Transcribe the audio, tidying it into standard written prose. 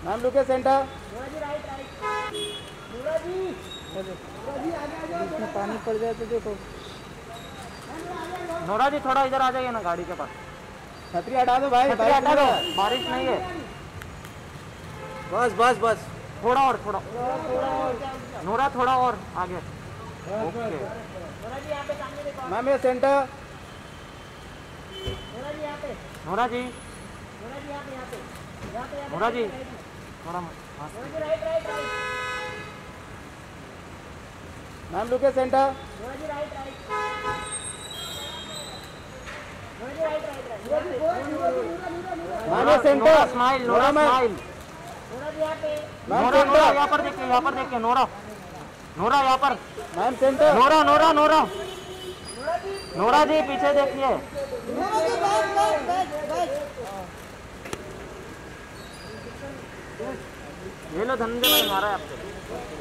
Ma'am look at centre. इसमें पानी पड़ जाए तो देखो। नोरा जी थोड़ा इधर आ जाइए ना गाड़ी के पास। छतरी हटा दो भाई, छतरी हटा दो, बारिश नहीं है। बस बस बस, थोड़ा और, थोड़ा नोरा, थोड़ा और आगे। ओके मैम ये centre. Nora ji, Nora ji थोड़ा। Ma'am look at centre. Ma'am ये centre. Smile, Nora smile. Nora, Nora यहाँ पर देखिए, यहाँ पर देखिए नोरा, नोरा यहाँ पर। Ma'am centre. Nora, Nora, Nora, Nora ji पीछे देखिए। ये लो धनंजय भाई, मारा है आपसे।